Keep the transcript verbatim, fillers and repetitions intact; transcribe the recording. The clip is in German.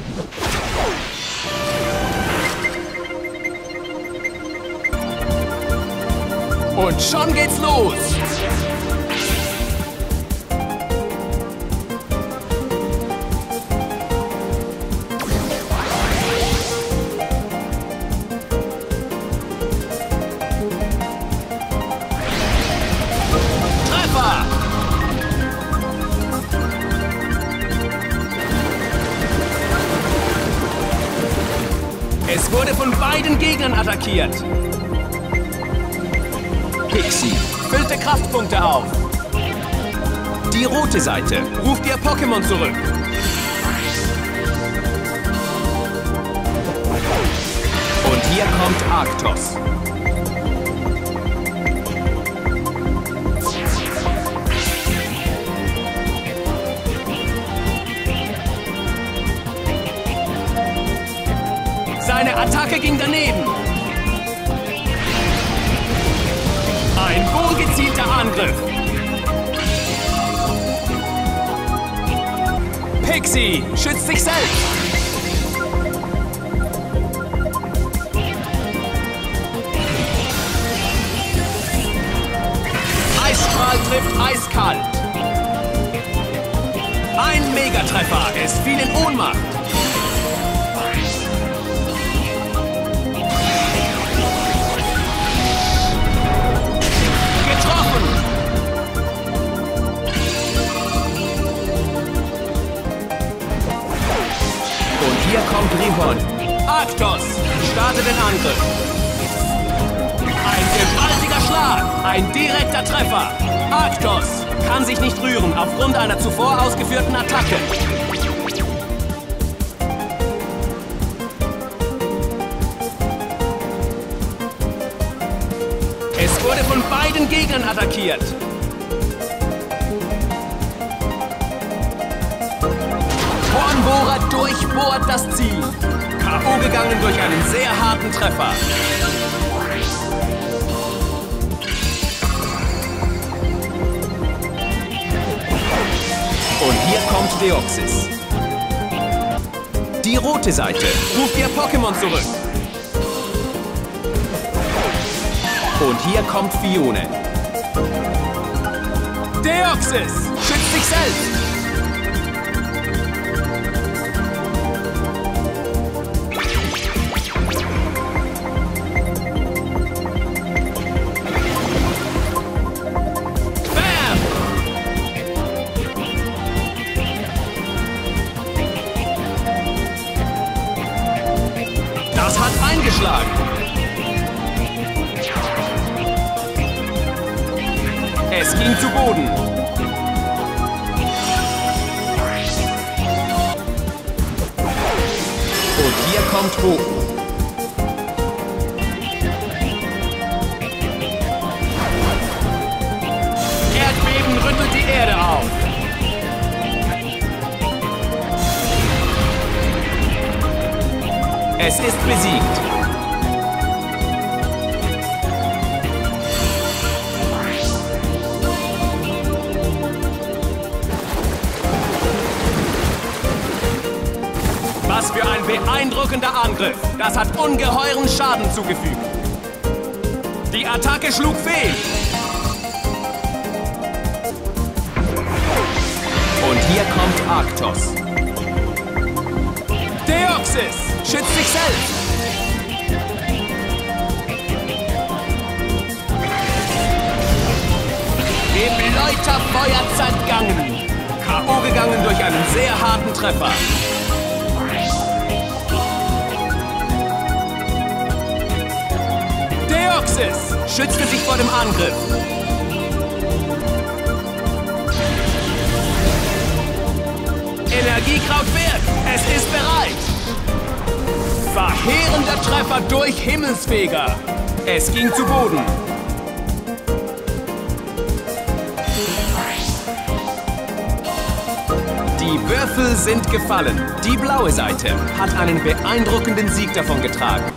Und schon geht's los! Treffer! Es wurde von beiden Gegnern attackiert. Pixie füllte Kraftpunkte auf. Die rote Seite ruft ihr Pokémon zurück. Und hier kommt Arctos. Seine Attacke ging daneben. Ein wohlgezielter Angriff. Pixie schützt sich selbst. Eisstrahl trifft eiskalt. Ein Megatreffer. Es fiel in Ohnmacht. Hier kommt Rihon. Arctos startet den Angriff. Ein gewaltiger Schlag. Ein direkter Treffer. Arctos kann sich nicht rühren aufgrund einer zuvor ausgeführten Attacke. Es wurde von beiden Gegnern attackiert. Hornbohrer durchbohrt das Ziel. K O gegangen durch einen sehr harten Treffer. Und hier kommt Deoxys. Die rote Seite ruft ihr Pokémon zurück. Und hier kommt Fione. Deoxys schützt sich selbst. Das hat eingeschlagen. Es ging zu Boden. Und hier kommt Bogen. Erdbeben rüttelt die Erde auf. Es ist besiegt. Was für ein beeindruckender Angriff. Das hat ungeheuren Schaden zugefügt. Die Attacke schlug fehl. Und hier kommt Arctos. Deoxys schützt sich selbst. Geläuterfeuer zergangen. K O gegangen durch einen sehr harten Treffer. Deoxys schützte sich vor dem Angriff. Energiekraut wirkt. Es ist bereit. Verheerender Treffer durch Himmelsfeger. Es ging zu Boden. Die Würfel sind gefallen. Die blaue Seite hat einen beeindruckenden Sieg davon getragen.